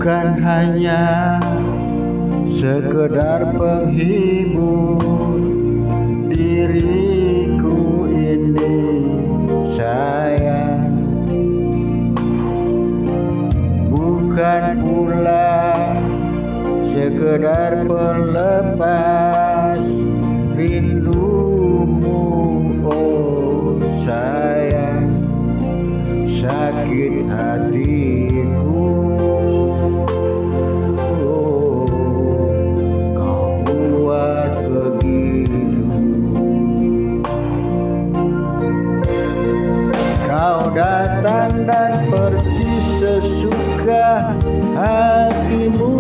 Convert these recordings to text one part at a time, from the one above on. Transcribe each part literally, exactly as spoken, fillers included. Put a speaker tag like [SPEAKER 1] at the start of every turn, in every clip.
[SPEAKER 1] bukan hanya sekedar penghibur. Diriku ini sayang, bukan pula sekedar pelepas rindumu. Oh sayang, sakit hatiku, oh, kau buat begitu. Kau datang dan pergi sesuka hatimu.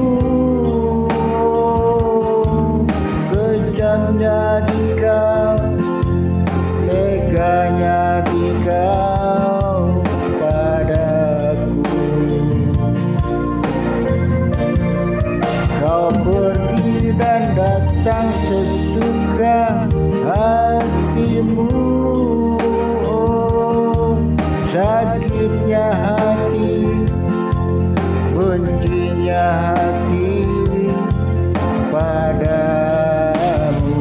[SPEAKER 1] Kejamnya di kau, teganya di kau padaku. Kau pergi dan datang sesuka hatimu. Oh, sakitnya hati, bencinya hati padamu.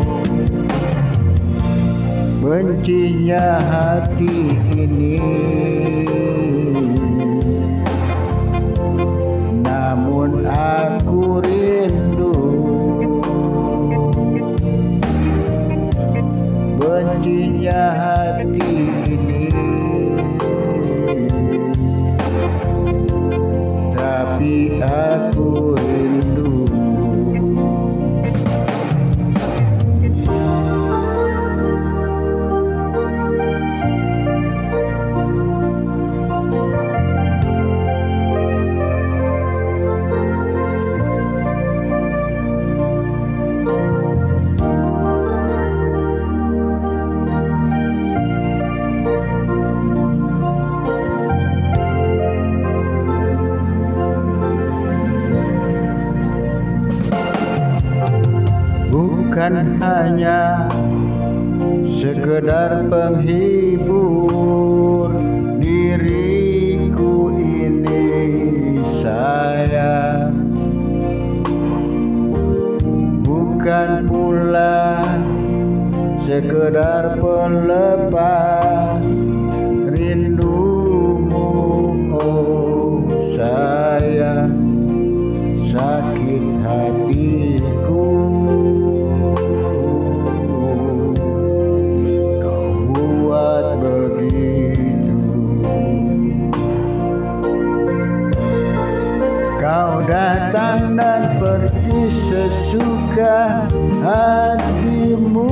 [SPEAKER 1] Bencinya hati ini, namun aku rindu. Bencinya hati ini, tapi aku rindu. Bukan hanya sekedar penghibur. Diriku ini sayang, bukan pula sekedar pelepas rindumu. Oh sayang, sakit hatiku, kau buat begitu. Kau datang dan pergi sesuka hatimu.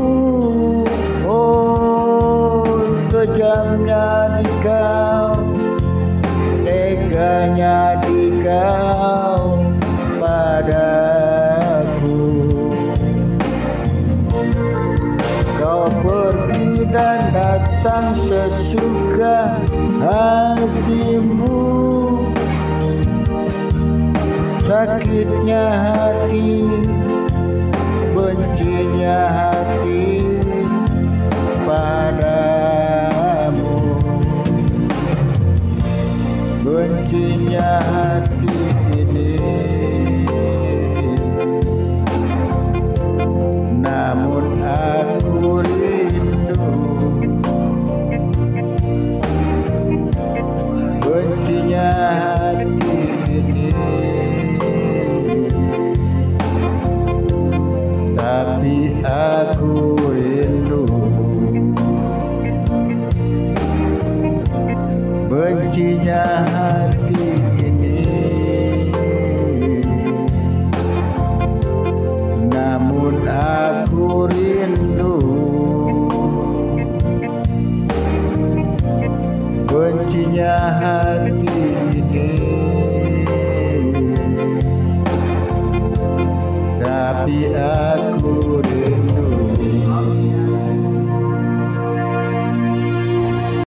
[SPEAKER 1] Oh, kejamnya di kau, teganya di kau padaku. Kau pergi dan datang sesuka hatimu. Sakitnya hati, bencinya hati padamu. Bencinya hati ini, namun aku rindu. Bencinya hati ini, tapi aku rindu. Bencinya hati ini, namun aku rindu. Bencinya hati ini,